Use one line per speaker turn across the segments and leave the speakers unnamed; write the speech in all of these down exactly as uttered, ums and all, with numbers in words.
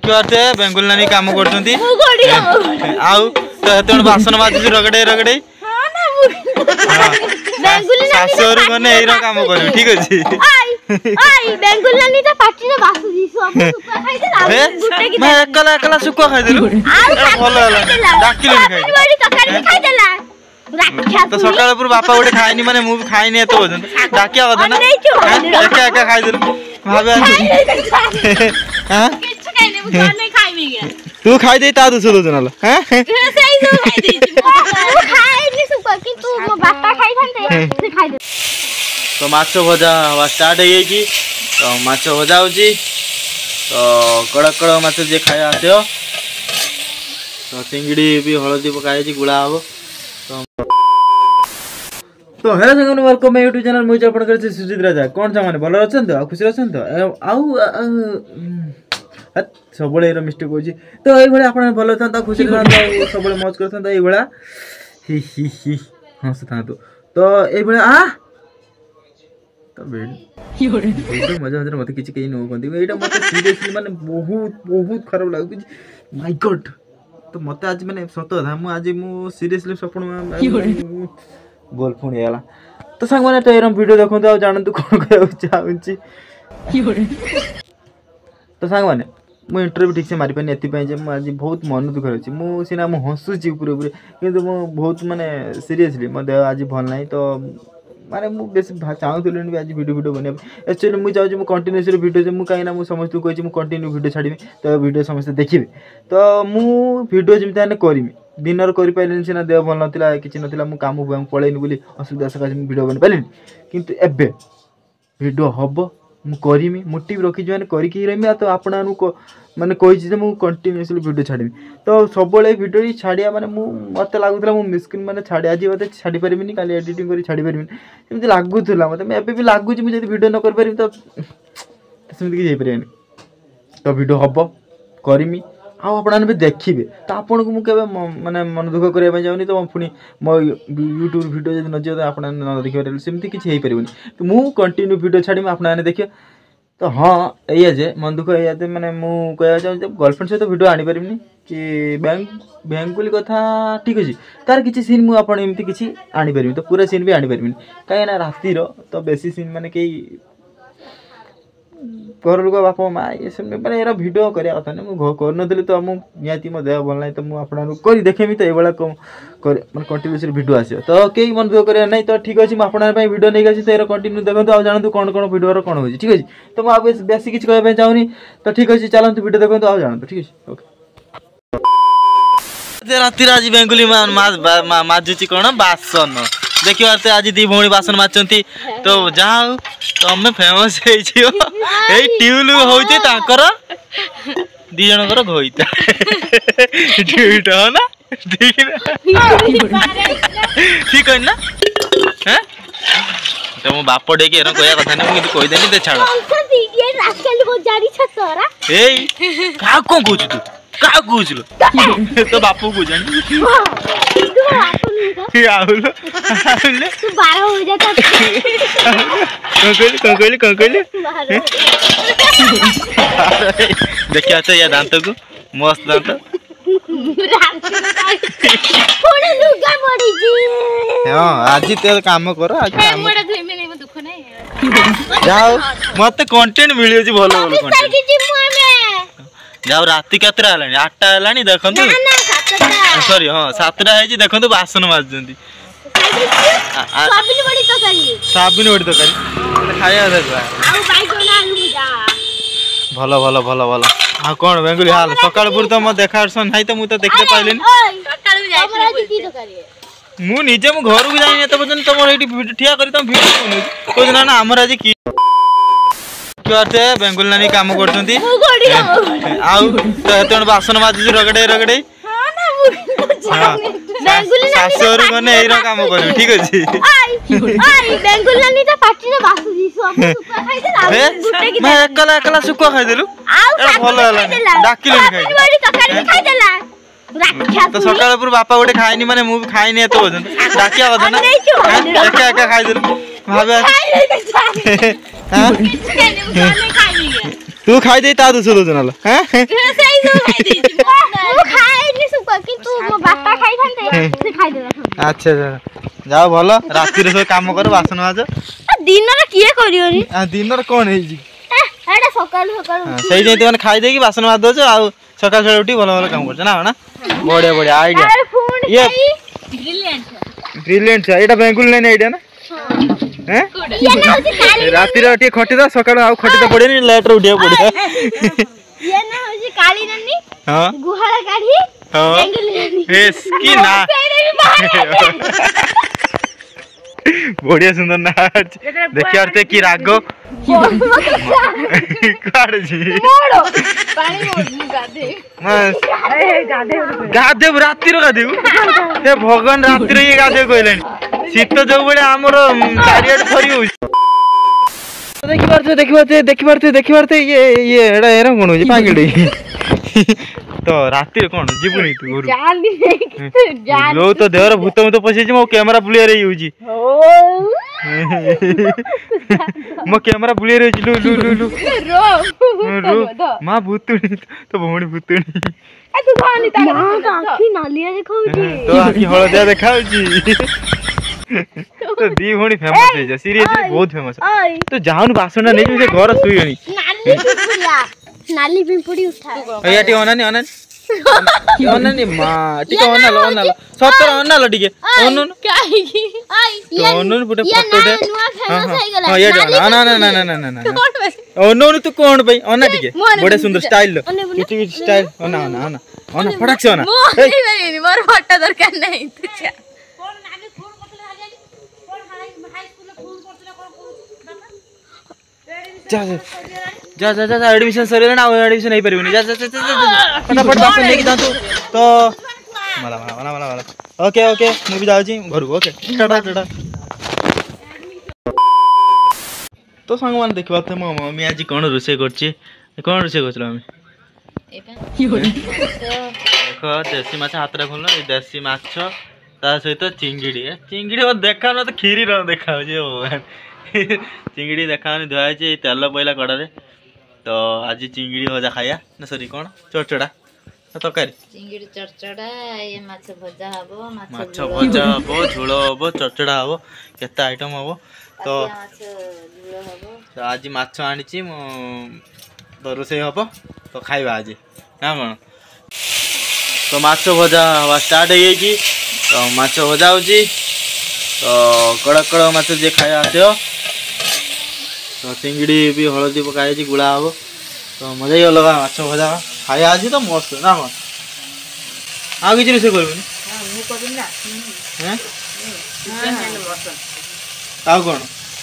देखिए बेंगुल नानी काम करछंती आउ तो हेतन बासन माजु रगड़े रगड़े शाशुर माने एरा काम करू ठीक अछि
आई बेंगुल नानी तो पाटी रे बासु दिसु हम सुका खाइ दे गुटे की
मैं एकला एकला सुका खाइ देलु भलो होला डाकिले खाइ
बड़ी तकारी खाइ देला राख्या
तो सकाळ पुर बापा गोटे खाइनी माने मु खाइनी एतो वजन डाकिया वदा ना एका एका खाइ देलु भाबे हां
किछ खाइने मु नहीं खाइबी गे
तू खाइ दे ता दुसो दोजनाला हां
सही नो खाइ दे तू खाइ नि सुका कि तू मो बापा खाइ थानते से खाइ दे
तो माछ भजा हवा स्टार्ट हो गई तो माछ भजा होची तो कड़क कड़क माछ जे खाए आसो तो चिंगड़ी भी हलदी पकाई गुड़ा हम तो हेलो संग वेलकम माय यूट्यूब चैनल मुझे अपन कर सुजीत राजा कौन सा माने भलो अछन तो खुशी अछन तो आउ सब बळे रो मिस्टेक होची तो एई बळे अपन भलो अछन तो खुशी रहन सब बळे मौज करथन तो एई बळा ही ही ही हंस था तो तो एई बळे आ तो बेड वीडियो मजा मजा मते किछि कहि नो कोंती एटा मते सीरियसली माने बहुत बहुत खराब लागु माय गॉड तो मते आज माने सत था मु आज मु सीरियसली सपन गोल फोन हेला तो संग माने तो एरम वीडियो देखंतो आ जानंतु कोन कहउ चाहूची तो संग माने मु इंटरव्यू ठीक से मारि पनी एति पय जे मु आज बहुत मन दुख रहछि मु सिना मु हंसुची ऊपर ऊपर किंतु मु बहुत माने सीरियसली म देह आज भल नाही तो माने मु बेस चाहूतले भी आज वीडियो वीडियो बने एक्चुअली मु चाहू मु कंटीन्यूअसली वीडियो जे मु काइना मु समस्त को कहछि मु कंटिन्यू वीडियो छाडीबे तो वीडियो समस्त देखिबे तो मु वीडियो जिमता ने करमी दिनर करि पाइलेन सिना देह भल नथिला किछि नथिला मु काम बुम पळेनी बोली असुविधा सका मु वीडियो बन पाइलेन किंतु एबे वीडियो हबो मु करिमी मोटिव रखि जने करि कि रहमी तो आपणानु को माने कहि जे मु कंटीन्यूअसली वीडियो छाडीबी तो सब बळे वीडियो ही छाडिया माने मु मते लागुतला मु मिस्किन माने छाडी आजी मते छाडी परिबिनी काली एडिटिंग करि छाडी परिबिनी एमति लागुतला मते मैं एबे भी लागु जे मु जदी वीडियो न कर परिम तो सेमति कि जाई परियानी तो वीडियो हबो करिमी आ आपणान भी देखिबे तो आपन को मु केबे माने मन दुख करिया पय जाउनी तो पुनी मो यूट्यूब वीडियो जदी न जे आपणान न देखिबे सेमति किछि हेई परिबनी तो मु कंटिन्यू वीडियो छाडी म आपणान देखियो तो हाँ ये जे मन दुख ये माने मु कहया जाउ जब गर्लफ्रेंड से तो वीडियो आनी परिमनी कि बैंक बैंकुली कथा ठीक अछि तार किछि सीन मु आपन एमति किछि आनी परिमी तो पूरा सीन भी आनी परिमी काहे ना राती रो तो बेसी सीन माने के घर लोक बापा मा ये सब माने एरा वीडियो करिया कथा ने मु कर नथले तो मु नियाती म देह बोल नै तो मु आपन करि देखेमी तो एबला को कर माने कंटीन्यूअसली वीडियो आसियो तो केही मन दुख करिया नै तो ठीक अछि म आपन पय वीडियो नै गछि तो एरा कंटीन्यू देखंतु आ जानतु कोन कोन वीडियो रो कोन होई ठीक अछि तो मु अब बेसी किछ कहबे चाहूनी तो ठीक अछि चलंतु वीडियो देखंतु आ जानतु ठीक अछि ओके राती राजी बेंगुली मा माजुची कोन बासन देखियो आते आज दी भौणी बासन माचंती तो जाऊ तमे फेमस हे छियो ए ट्यूल होइते ताकर दी जण कर घोइता ट्यूट हो ना ठीक ना ठीक है ना हैं तो मो बाप डे के कहया कथा नै मु कहि देनी ते छाड़
ये रास्कल को जारी छतरा
ए का को कहू तू का कहू तो बापू को जान आउल आउल
तू बारह हो जाता
कंकली कंकली कंकली देखिया तो ये दांत को मस्त दांत
कोने लुगा मडी जी
हां आज ते काम करो आज काम
मोडा धोई में नहीं दुख नहीं
जाओ मते कंटेंट मिलियो जी भलो भलो कंटेंट
जी मु में
जाओ राती कतरा हलानी आठ टा हलानी देखंतु
ना ना सातटा
सॉरी हां सातटा है जी देखंतु बासन माज जंती
साबिन बड़ी तो करी
साबिन बड़ी तो करी खाया दे
आउ बाई कोना आलू जा
भलो भलो भलो भलो आ कोन बेंगुली हाल सकाळ पुर तो म देखारसन नाही तो मु तो देखते पाइलेन
सकाळ जाई हमरा की तो करी
मु निजे मु घर को जाई त बजन तमर एठी ठिया करी तम वीडियो को ना ना हमर आज की क्योते बेंगुल नानी काम करछंती आउ तो हेतन बासन माजु रगड़े रगड़े
हां ना मु बेंगुल नानी
शाशुर माने एरा काम करू ठीक अछि
आई आई बेंगुल नानी तो पाटी रे बासु दिसु हम सुका खाइ देला गुटे की
मैं एकला एकला सुका खाइ देलु ए भलो होला डाकिले खाइ
बड़ी तकारी खाइ देला राख्या
तो सकाळ पुर बापा गोटे खाइनी माने मु खाइनी एतो वजन डाकिया वजन ना एका एका खाइ देलु भाबे हां तू खाई दे ता दोष दउछ नल हैं
ସେଇ ସବୁ ଖାଇ ଦେଇଛି ମୁଁ ଖାଇନି ସୁପା କିନ୍ତୁ ମୋ ବାପା ଖାଇଥାନ୍ତେ ସେ ଖାଇ ଦେଲା।
अच्छा जाओ भल राति रे सब काम कर बासन माज
दिन रे किए करियोनी
आ दिन रे कोन हे जी
एटा सकाळ सकाळ
सही जे तने खाई दे की बासन माज दो आ सकाळ सकाळ उठी भल भल काम कर ना ना बढ़िया बढ़िया आईडिया ये
ब्रिलियंट
ब्रिलियंट छ एटा बैंकुल लाइन आईडिया ना हैं
ये ना होची काली
राति रे उठी खटी दा सकाळ आ खटी दा पड़े नि लेट रे उठिया पड़े
ये ना होची काली नन्नी
हां
गुहाळा काढी
हां
बैंकुल नन्नी
एस की ना बढ़िया सुंदर नाच देखिए आरते की रागो काड़ जी
मोड़ो पानी मोड़ गादे
बस
ए गादे
गादे राति रो गादे हे भगवान राति रो ये गादे कहलेनी शीत जो बळे हमर चारियाड फरी होई देखि पारते देखि पारते देखि पारते देखि पारते ये ये एडा एरा कोन होई पागेडे तो राति रे कोन जीवनी तू घर
जानी जान
लो तो देवर भूत मत पसे मो कैमरा बुलिया रे यूजी मो कैमरा बुलिया रे लु लु लु लु
रो
रो मां भूतुनी तो भौणी भूतुनी
ए तू धानी ता मां आखी नालिया देखाउची
तो आखी हळदिया देखाउची तो दी भौणी फेमस है सीरियसली बहुत फेमस तो जाउन बासना नै जे घर सुइनी
नाली पिंपुड़िया नाली पिंपुड़ी उठा
या टी ओनानी ओनानी ओनानी मां टिके ओना लो ओना लो सत्तर ओना लो टिके ओनु
काई आई
तो ओनु पुटे फोटो दे
हां
हां ये ना ना ना ना ना ना ओनु तू कोन भाई ओना टिके बड़े सुंदर स्टाइल लो किटी स्टाइल ओना ओना ओना ओना फटाक से ओना
नहीं नहीं मोर फोटो दरकार नहीं तुझा कोन नागे फोन करतले हाली कोन हाई हाई स्कूल फोन करतले कोन
जा जा जा जा एडमिशन सरेला ना एडमिशन नहीं परबनी जा जा जा फटाफट बासन लेके जा तू तो मला मला मला मला मला ओके ओके मु भी जाउची घर ओके टाटा टाटा तो संग मान देखबा त मम्मी आज कोन रोसे करची कोन रोसे करछला हम देखो देसी माछ हाथ रे खोल देसी माछ ता सहित चिंगड़ी चिंगड़ी देखा ना तो खीरी र देखा जे भगवान चिंगड़ी देखा धुआ तेल पड़ा कड़ा तो आज चिंगड़ी भजा खाया ना सॉरी कौन चरचड़ा तरकारी
चिंगड़ी चरचड़ा ये माछ भजा हबो
माछ भजा हबो झोल हबो चरचड़ा हबो केते आइटम हबो तो तो आज माछ आनिची मो तो रोसई हबो तो खाइबा आज ना कोन तो माछ भजा हवा स्टार्ट हो गई तो माछ भजा होची तो कड़क कड़क माछ जे खाया आथियो तो चिंगड़ी भी हलदी पकाई गुड़ा हम तो मजा ही अलग माछ भजा खाया आज तो मस्त ना कौन आ किसी रोसे कर कौन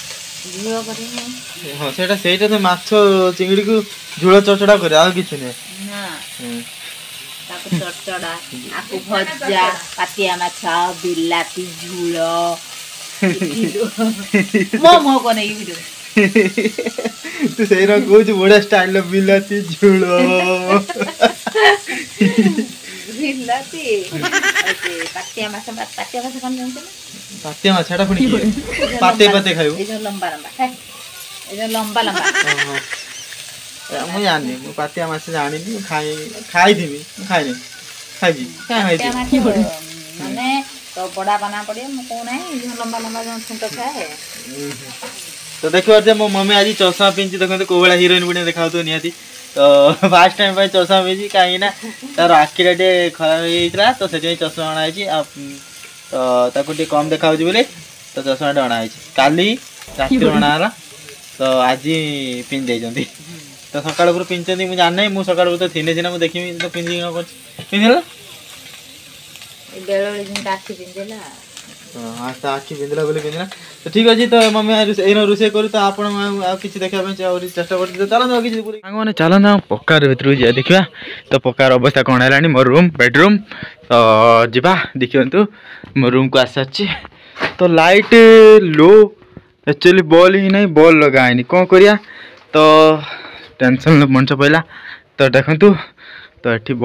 हाँ से तो माछ चिंगड़ी को झोल चरचड़ा करे आ किसी नहीं
चरचड़ा आकु भजा पातिया माछ बिलाती झोल मो मो को नहीं वीडियो
तू सही रहा कुछ बड़ा स्टाइल बिलाती झोल
बिलाती ओके पातिया माछ पातिया माछ कौन जानते ना
पातिया माछ एटा पुनी पाते पाते खाइबो
ए जो लंबा लंबा है ए जो लंबा लंबा
हां मु जानि मु पातिया माछ जानि नि खाइ खाइ दिबी खाइ नि खाइ जी खाइ जी
माने तो बड़ा बना पड़े मु को नहीं जो लंबा लंबा जो ठुंक खाए
तो देखो जे मो मम्मी आज चौसा पिंची देखो को बेला हीरोइन बुने देखाउ तो नियाती तो फर्स्ट टाइम पे चौसा पिंची काई ना तार आखिराटे खराब होइतला तो सेति चौसा आना आइची तो ताको टी कम देखाउ बोले तो चौसा आना आइची काली राति बनाला तो आज पिन दे जंदी तो सकाळ पुर पिंचंदी मु जान नै मु सकाळ पुर तो थिने सिना मु देखिमी तो पिंजी न कर पिनला
ए बेलो दिन आखि पिंजेला
हां ता आखि पिंजला बोले पिंजना तो ठीक अछि तो मम्मी एनो रुसे करू तो आपण आ किछि देखा पे और चेष्टा करते तो चलो किछि पूरी सांग माने चलो ना पक्कार भीतर जा देखिबा तो पक्कार अवस्था कोन हैलानी मोर रूम बेडरूम तो जिबा देखियंतु मोर रूम को आसाछि तो लाइट लो एक्चुअली बॉल ही नहीं बॉल लगाएनी कौन करिया तो टेंशन मंच पहला तो देखंतु तो एठी बॉल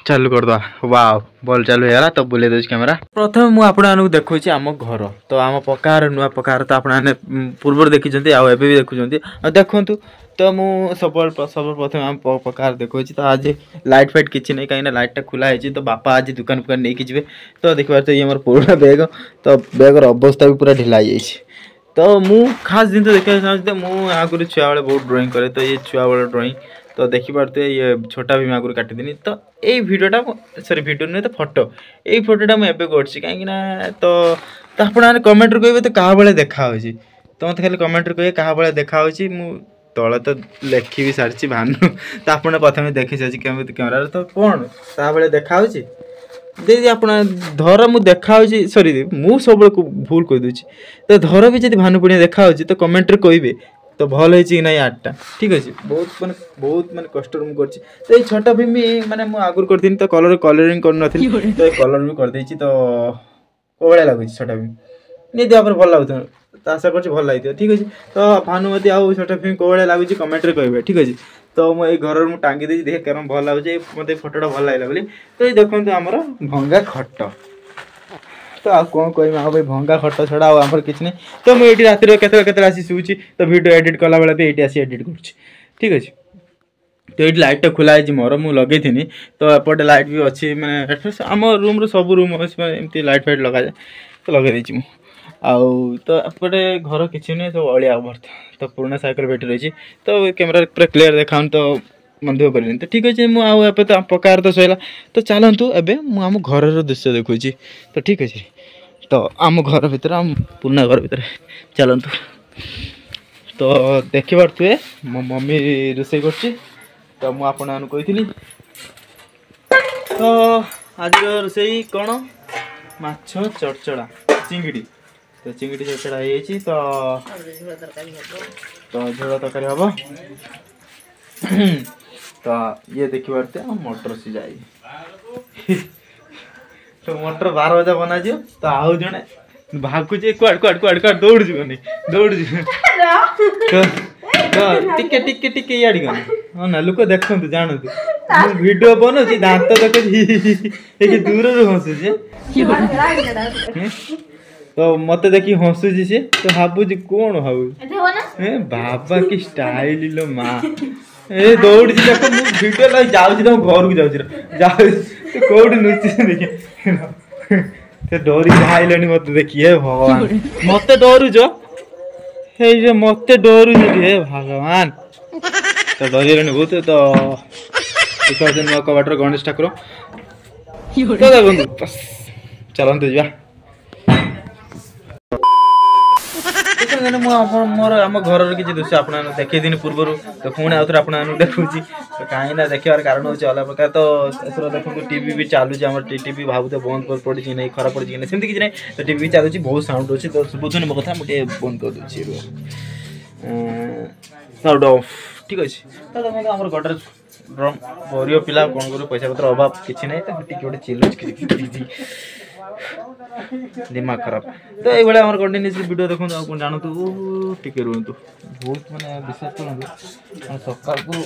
चालू कर दवा वाव बॉल चालू है तो बुले दे कैमेरा प्रथम मु आपको देखुची आम घर तो आम पकार नुआ पकार तो आपने पूर्व देखी आउ भी देखुं देखु तो मु सब सब प्रथम आम पकार देखुची तो आज लाइट फाइट किसी नहीं कहीं लाइटा खुला है तो बापा आज दुकान फुकान नहीं जी तो देखिए तो ये मोर पुराना बैग तो बैगर अवस्था भी पूरा ढिला तो मु खास जिन देखा चाहूँ मुझे आगुरी छुआ बेले बहुत ड्राइंग करे तो ये छुआ बेले ड्राइंग तो देखिपे ये छोटा भी आगुरी काटिदेनी तो ये भिडटा सरी भिड नुहे तो फोटो ये फोटोटा मुझे कहीं तो आप कमेंट कहे तो क्या भाई देखा तो मत खाली कमेंट कहे क्या भाई देखा मु तले तो लिखी भी सारी भानु तो आप प्रथम देखी सारी कैमेरा तो कौन ता भाई देखा दीदी आप धर मु देखा सरी मु सब भूल कहीदे तो धर भी जब भानु पुणिया देखा तो कमेंट कहे तो भल है कि नहीं आर्टा ठीक अच्छे बहुत माने बहुत माने कष्ट मुझे तो ये छोटा फिल्म माने मुझे आगुरी कर तो कलर कलरिंग कर नी तो ये कलर भी कर तो कौन लगुच छोटा फिल्म नहीं आप भल लगुत तो आशा कर भल लगे ठीक अच्छे तो भानुमती आउ छोटा फिल्म कौन लगुच कमेंट कहे ठीक अच्छे तो मुझे घर में टांगी देती देखे क्या भल लगे मत फोटोटा भल लगे बोली तो ये देखो आमर भंगा खट तो आ कौन कह भाई भंगा खट छड़ा आम किसी नहीं तो मुझे रात के आसी शुची तो वीडियो एडिट कला बेला भी ये आसी एडिट कर ठीक अच्छे तो ये लाइटा खुला है मोर मुझे लगे थी तो एपटे लाइट भी अच्छी मैंने आम रूम सब रूम एमती लाइट फाइट लगा जाए तो लगे मुझे आउ तो एपटे घर किसी नहीं सब अलिया भर्ता तो पुराना साइकेल बैटरी रही तो कैमेरा पूरा क्लीयर देखा तो मन दुख कर तो ठीक अच्छे मुझे तो पकार तो सैला तो चलतु एवं मुझे आम घर दृश्य देखुची तो ठीक अच्छे तो आम घर भितर आम पुराना घर भितर चलतु तो देखिपे मो मम्मी रोषे कर तो मुझे कही तो आज रोषे कौन माछ चड़चड़ा चिंगड़ी तो चिंगड़ी चड़चड़ा है तो तो झोल तरकारी हम तो ये देखी पारते मटर सिझाई तो मटर बार बजा बना जी तो आउ जड़े भागुचे कुआड कुआड कुआड कुआड दौड़ जीवन दौड़ टिके टिके टिके याड़ी गने हाँ ना लोक देखते जानतु वीडियो बनाऊँ दांत देख दूर हसुचे तो मत देखी हसुची सी तो भावुची कौन भाव बाबा की स्टाइल लो माँ ए दौड़ देख वीडियो लगे जाऊँ तुम घर को जाऊँ कौट नुची देखिए तो डरी आइलानी मत देखिए भगवान मत डरुच मत डरुच हे भगवान तो डर बहुत तो देखते नुआ कबाटर गणेश ठाकुर तो देखो चलते जा मोर आम घर किसी दृश्य आप देखे दिन पूर्व तो पुणी आउ थे आपको देखुची तो कहीं देखार कारण हूँ अलग प्रकार तो देखो टीवी भी चलुची आम टीवी भावते बंद कर पड़ी नहीं खराब पड़ी नहीं सेमती किसी नहीं तो टीवी चलुची बहुत साउंड अच्छी तो बुझुनि मो कथा मुझे बंद कर दूसरी साउंड ऑफ ठीक अच्छे तो देखो आम गटर गरीब पिला कौन कर पैसा पत्र अभाव किसी नहीं तो गोटे चिल्लुच दिमाग खराब तो ये आम कंटिन्यूस वीडियो देखो आप कौन जानतु टिके रुहतु बहुत माने विशेष कर सका को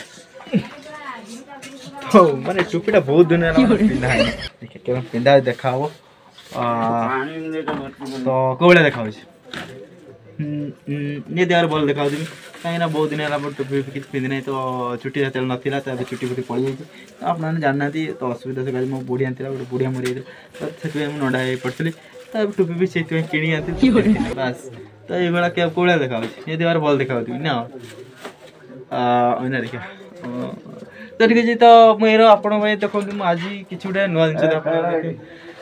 तो माने टोपीटा बहुत दिन पिंधा है देखिए पिंधा देखा हो तो कौन देखा नहीं देवर भल देखा कहीं बहुत दिन है टोपी किसी पिंधि ना तो चुटी जो नाला तो चुटी फुटी पड़ जाए आप जानना तो असुविधा से मो बुढ़ी आनी गोटे बुढ़िया मरी तो से नडा पड़ी तो टोपी भी से कि बास तो ये क्या कौड़ा देखा ये देवर भल देखा ना अना देखा तो ठीक अच्छे तो मुझे आपण देखो आज किसी गोटे नुआ जिन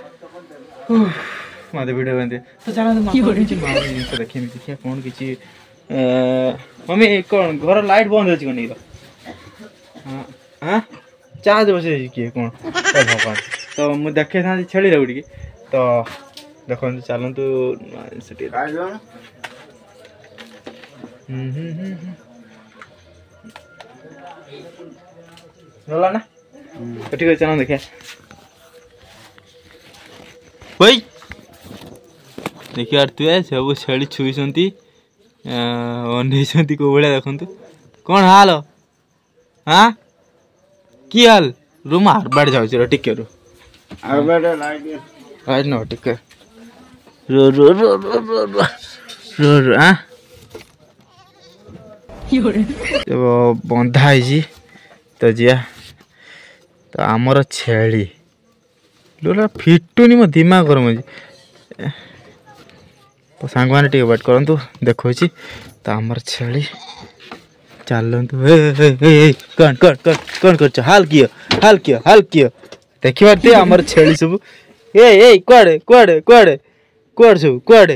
मत वीडियो बनते तो चलते जिन देखी देखिए कौन किसी मम्मी कौन घर लाइट बंद अच्छी कौन हाँ हाँ चार्ज बस किए कौन भगवान तो मुझे देखे था छेड़ी गुटी तो देखो चलतु गला ना तो ठीक है चलो देखिए भाई देखिए यार तु सब छेड़ी छुई अन कौ भाया देखु कौन हाल हाँ कि हाल रूम आरबाड़ जाऊँ टिके रू
आरबाड़ लाइट
लाइट न टिके रो रो रो रो रो रो रो रो हाँ बंधा है तो जिया तो आमर छेली लोला फिटुनी मो दिमाग गरम हो तो सांग मैंने टे वेट करूँ देखो तो आमर छेली चलतु कौन कौन कौन कौन कर हाल किए हाल किए हाल किए देखी पारे आमर छेली सब ए ए कुआड़े कुआड़े कुआड़े कुआड़ सब कुआड़े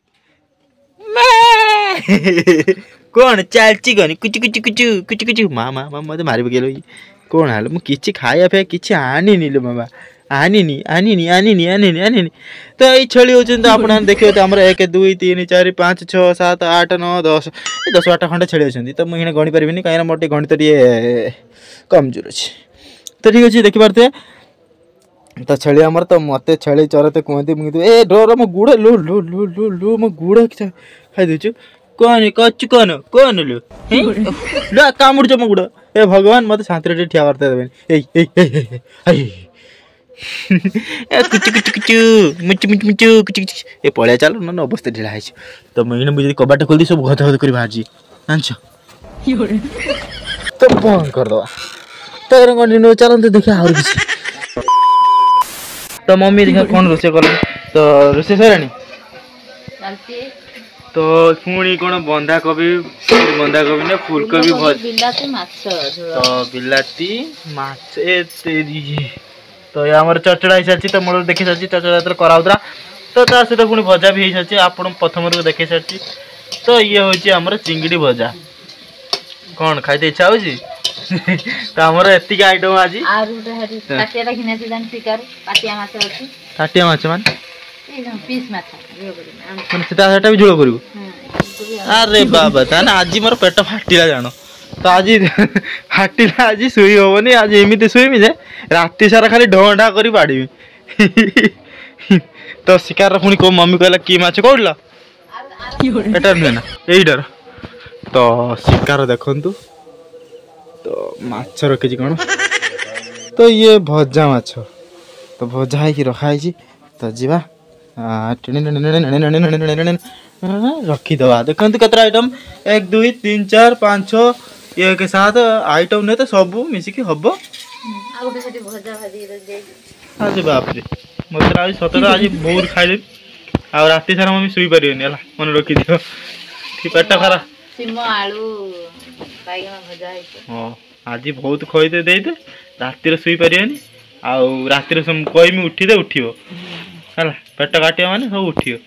कौन चलची कौन कुचु कुचु कुचु कुचु कुचु माँ माँ माँ मत मार पकेल कौन हाल मुझे किसी खाया पे किसी आनी लो मामा आनी आनी आनी आनी आनी तो ये छेली होती तो आप देखिए तो आम एक दुई तीन चार पाँच छः सात आठ नौ दस दस आठ खंडे छेली अच्छी तो मुझे गणी पारि कहीं मोर टे गणित टे कमजोर अच्छे तो ठीक अच्छे देखिपारे तो छेली आमर तो मत छेली चरते कहते मुझे ए डर मो गुड़ लो लो लो लो लो मो गुड़ खाई दूचु कौन कचु कौन कौन लो लो कामुड़ मो गुड़ ए भगवान मत शांति ठिया करते कुचु कुचु कुचु मुचु मुचु मुचु कुचु कुचु ए पलिया चल ना अवस्था ढिला है तो मुझे मुझे कबाट खोल दी सब गद गद कर बाहर जान तो बंद करदे तो कंटिन्यू चलते देखिए आर किसी तो मम्मी देखा कौन रोसे कल तो रोसे सरानी तो पुणी कौन बंधा कोबी बंधा कोबी ना फूलकोबी
बिलाती माछ
तो बिलाती माछ ए तेरी तो ये आमर चचड़ा सारी तो मूल देखी सारी चचड़ा जो कराऊला तो ता सहित पुणी भजा भी हो सारी आप प्रथम देखी सारी तो ये हूँ आमर चिंगड़ी भजा कौन खाई इच्छा हो तो आमर एतिक आइटम आज ताटिया माछ मान सेटा भी झोल कर अरे बाबा ताने आज मोर पेट फाटिला जान तो आज फाटिला आज शुई हेनी आज एमती शुईमि जे राति सारा खाली ढंढा कर बाड़ी तो शिकार पुणी को मम्मी कहला कि माछ कौला एटा नुहे ना यहीटार तो शिकार देखु तो माछ रखी कौन तो ये भजा माछ तो भजा है रखाई तो जीवा रखीदे देखते कतरा आइटम एक दुई तीन चार पाँच छः ये के साथ आइटम नहीं तो सब मिसिकी हम आज बाप रे मत आज सतरा आज बहुत खाई आ राति सारा मम्मी शुई पारे मन रखी दियो पेट खरा हाँ आज बहुत खईदे देदे रातिर शुई पारे आउ रातिर कहमी उठीदे उठियो है पेट काटिया माने सब उठियो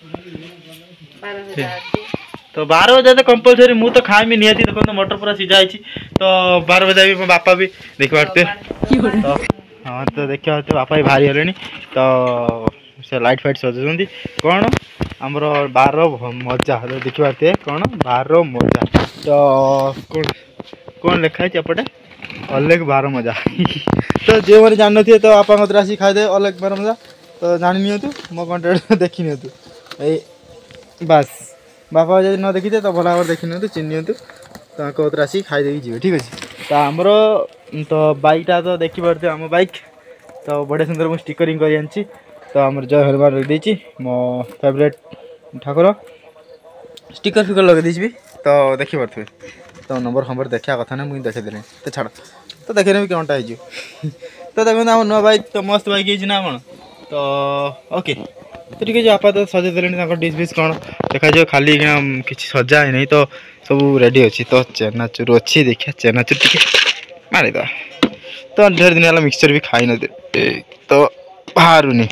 तो बारह बजे तो कंपलसरी मु तो खाइमी निहाती देखो तो मटर पूरा सीझा तो बारह बजे भी बापा भी देख पारते तो हाँ तो देखा पारते बापा भी बाहरी गले तो से लाइट फाइट सजाऊँ कौन आमर बारह मजा तो देखी पारते कौन बारह मजा तो कौन कौन लिखाई एपटे अलग बारह मजा तो जो मैंने जान थे तो बापा मत आसिक खाईदे अलग बारह मजा तो जानी नियंतु मो कंटेंट देखी नियंतु ए बस बापा जब न देखी तो भल भाव देखी नियंतु चिन्ह नियंतु तो कौतर आसिक खाईदे जी ठीक अच्छे तो आमर तो बाइकटा तो देखी पारे आम बाइक तो बढ़िया सुंदर मुझे स्टिकरिंग कर आनी तो आम जय हनुमान रखी मो फेवरेट ठाकुर स्टिकर फिकर लगे भी तो देखी पारे तो नंबर फंबर देखा कथा ना मुझे देखीदे तो छाड़ तो देखे भी कौनटा हो तो देखते आम नुआ बाइक तो मस्त बाइक है ना कौन तो ओके तो ठीक है आपा तो सजे दे डिश फिश कौन देखा खाली किसी सजा है नहीं तो सब रेडी अच्छी तो चेनाचूर अच्छी देखिए चेनाचूर टी मारिद तो ढेर दिन है मिक्सचर भी खाई न तो बाहरुनी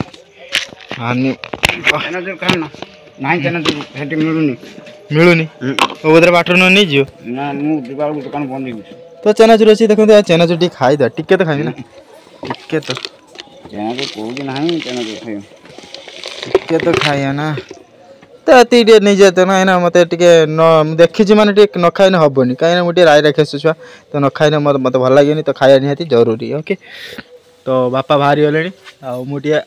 मिलूनी उधर बाटर नहीं जी
दुकान बंद
तो चेनाचूर अच्छी देखते चेनाचूर टी खाईद टिके तो खाई ना टिके तो टिके तो खाइए ना तो ये नहीं जाते ना है मत न देखी मैंने न खाई हेनी कहीं मुझे राय रखे छुआ तो न खाई मत मत भल लगे तो खाया निहाती जरूरी ओके तो बापा बाहरी गले आटे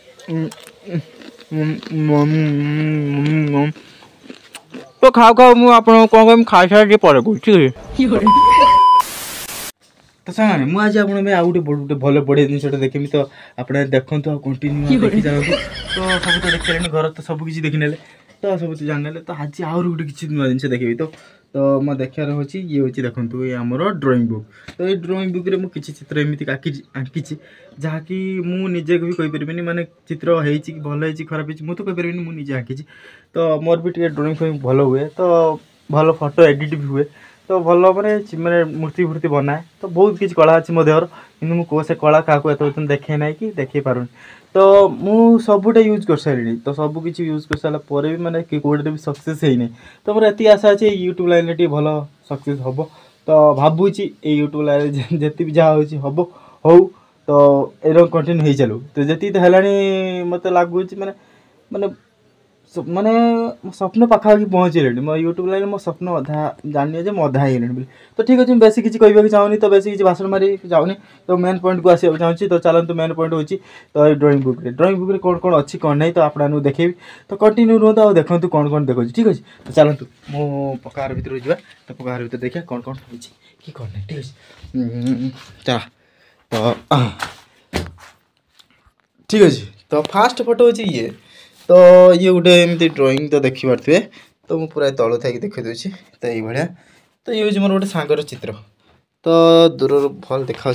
तो खाओ खाओ मुझे कौन कह खाई सारे पर ठीक है तो सामान मुझे आज आप गोटे गोटे भल बढ़िया जिनसा देखी तो आप देखूँ आ कंटिन्यू देखी जाना तो सब तो देखिले घर तो सबकि देखी ना तो सब तो जान तो आज आउर गोटे किसी नुआ जिन देखी तो तो मैं देखार हूँ ये हूँ देखो ये आमर ड्रॉइंग बुक तो ये ड्रॉइंग बुक रे मु किसी चित्र एमती आंकी जहाँकि मुझे भी कहीपरि माने चित्र होती भल होती खराब हो तो कहीपरि मुझे आंकी तो मोर भी ड्रॉइंग फ्रॉइंग भल हुए तो भल फोटो एडिट भी हुए तो भल मैंने मैंने मूर्ति फूर्ति बनाए तो बहुत किसी कला अच्छी मो देहर कि कौ से कला क्या एत देखे ना कि देखे पारुनी तो मु सबुटा यूज कर सारे तो सब किसी यूज कर सारा भी मैंने कौटे भी सक्सेस है नहीं तो मोर ये आशा अच्छे यूट्यूब लाइन टी भल सक्सेस हम तो भावुची यूट्यूब लाइन जी भी जहाँ हम हो तो एरम कंटिन्यू हो चलू तो जी तो है मत लगुच मैंने मैंने माने स्वप्न पाखापाखि पहुँचे मो यूट्यूब लाइन मो स्वप्न अधा जानी जे अधा ही बोली तो ठीक अच्छे बेसी किसी कहवाक चाहूनी तो बेसी किसी भाषण मारी जाऊनी तो मेन पॉइंट को आसवा चाहूँगी तो चलते मेन पॉइंट होची तो ये ड्रॉइंग बुक रे ड्रॉइंग बुक रे कौन कौन अच्छी कौन नहीं तो आपको देखेबी तो कंटिन्यू रुहतु आ देखो कौन कौन देखो ठीक अच्छे तो चलतु मो पकार भितर जा तो पकार भितर देखा कौन कौन हो कि कौन नहीं ठीक अच्छे चला तो ठीक अच्छे तो फास्ट फोटो अच्छे ये तो ये गोटे एमती ड्रॉइंग तो देखी पारे तो मुझे पूरा तलू थी देखी दूसरी तो ये भाया तो ये हूँ मोर गोटे सांगर चित्र तो दूर भल देखा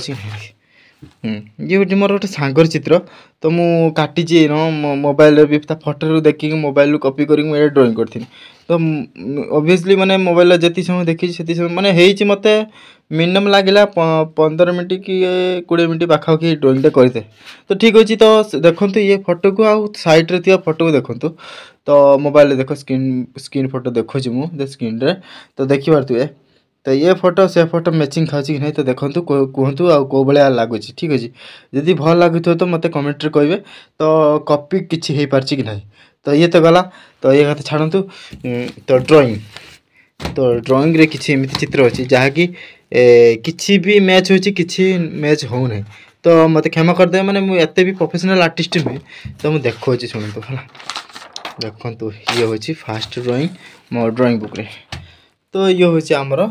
ये हूँ मोर गोटे सांगर चित्र तो मुझे काटी मोबाइल भी फोटो देखिक मोबाइल कॉपी कर ड्रॉइंग करी तो ऑब्वियसली माने मोबाइल जी समय देखी से समय माने होती मत मिनिमम लगे पंद्रह मिनट कि कोड़े मिनट पाखापाखि ड्रॉइंगटा करते तो ठीक अच्छे तो देखो ये फोटो को आउ साइड्रे थी फोटो को देखो तो मोबाइल देख स्क्रीन स्क्रीन फोटो देखो मुझे स्क्रीन रे तो देखी पारे तो ये फोटो से फोटो मैचिंग खाऊँ कि नहीं तो देखो कहतु आ कौ भाया लगुच ठीक अच्छे जदि भल लगुव तो मत कमेंट कहे तो कॉपी किसी हो पार्ची कि नहीं तो ये तो गला तो ये कथा छाड़ू तो ड्रॉइंग तो ड्रॉइंग रे किसी एमती चित्र अच्छी जहाँकि किसी भी मैच हो मैच हो ना तो मत क्षमा करदे मैंने मुझे भी प्रोफेशनल आर्टिस्ट नुहे तो मुझे देखो शुणु है देखु ये हूँ फास्ट ड्रॉइंग मो ड्रॉइंग बुक रे तो ये हूँ आमर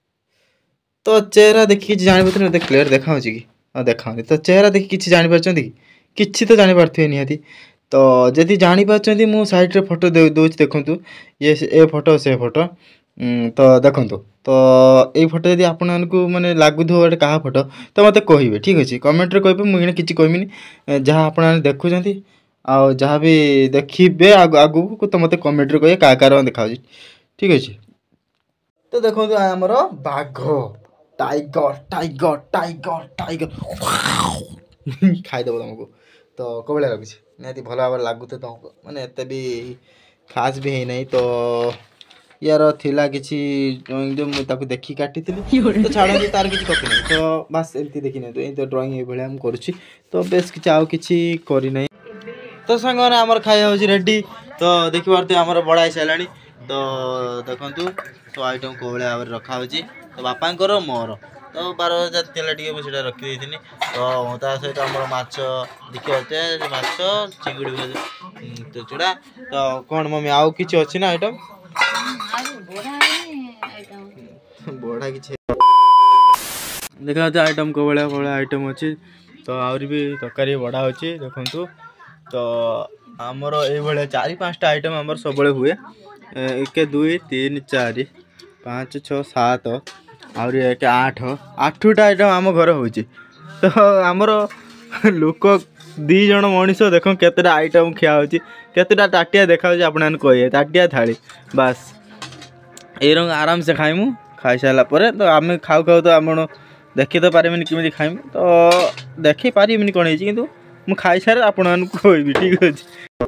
तो चेहरा देखिए जापारे मत क्लीयर देखा कि हाँ देखा तो चेहरा देखिए किसी जापार कि तो जापारे निहाती तो जदि जापार मु साइड रे फोटो दूँ देखूँ ये ए फोटो से फोटो तो देखो तो ये फोटो जब आपण मैंने लगुव गोटे क्या फोटो तो मत कहे ठीक अच्छे कमेंट कहे मुझे किसी कहमिनी जहाँ आप देखुं आ जहाँ भी देखिए आगू को तो मत कमेंट कहे क्या क्या देखा ठीक अच्छे तो देखो आमर बाघ टाइगर टाइगर टाइगर टाइगर खाईदेव तुमको तो कौ भाया लगुच निहाती भल भाव लगुत तुमको मैंने एत भी खास भी है नहीं तो यार थिला किसी ड्रॉइंग जो मुझे देखी काटी तो छाड़ तार किसी कपी नहीं तो बास एमती देखी नहीं तो ये तो ड्रॉइंग ये भाया करुच्ची तो बेस कि आउ कि करना तो सांग मैंने आमर खाया हूँ रेडी तो देखी पारे आमर बड़ा सारा तो देखु तो आइटम कौ भाया भाव रखा तो बापांकर मोर तो बार हजार टे मुझे रखी तो ता सहित आम माछ देखिए माछ चिंगुड़ी तो चूड़ा तो कौन मम्मी आउ कि अच्छी ना आइटम बढ़ा कि देखा आइटम कौ भाया भाया आइटम अच्छी तो आहरी भी तरकारी बढ़ा अच्छी देखु तो आमर ये चारि पाँचटा आइटम आमर सब हुए एक दुई तीन चार पाँच छः सात आहरी एक आठ आठटा आइटम आम घर हो तो आमर लोक दी जन मनीष देख केतटा आइटम खिया हो केतटा ताटिया देखा आपन कहे ताटिया थाली बास ये रंग आराम से खाइमु खाई सारापर तो आम खाऊ खाऊ तो आप देखी तो पारे केमी खाइमु तो देखी पारे कौन है कि मुझे खाई सारे आपन कहबी ठीक अच्छे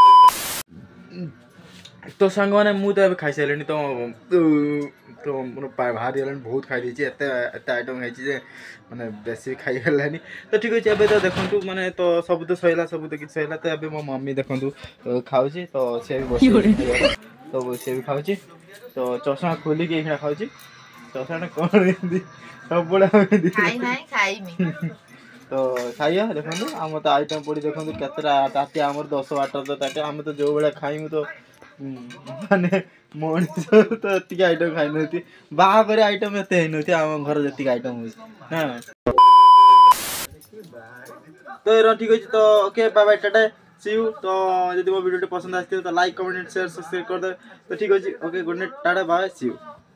तो सांग मैंने मुझे खाई सारे तो तो मोर बाहरी गलानी बहुत खाई एत एत आइटम खाई मैंने बेसी खाई गलानी तो ठीक अच्छे एवं तो देखूँ मैंने तो सब तो सहला सब तो किसी सहला तो ये मो मम्मी देखूँ खाऊँ तो सी भी बस तो सी भी खाऊँ तो चषमा खोलिक ये खाऊँ चषमा कौन सब तो खाइए देखो आम तो आइटम पड़ी देखो केतटा ताटिया आम दस बारटा ताटिया आम तो जो भाया खाइमु तो ମାନେ ମଣିଷ ତ ଏତିକି ଆଇଟମ୍ ଖାଇନନ୍ତି ବାହାଘରେ ଆଇଟମ୍ ଏତେ ହେଇନଥିବ ଆମ ଘର ଯେତିକି ଆଇଟମ୍ ହଉଛି ନା ତ ଏର ଠିକ୍ ଅଛି ତ okay bye bye tata see you ତ ଯଦି ମୋ ଭିଡ଼ିଓଟି ପସନ୍ଦ ଆସିଥିବ ତ ଲାଇକ୍ କମେଣ୍ଟ ସେୟାର ସବସ୍କ୍ରାଇब କରିଦେବେ ତ ଠିକ୍ ଅଛି okay good night tata bye see you.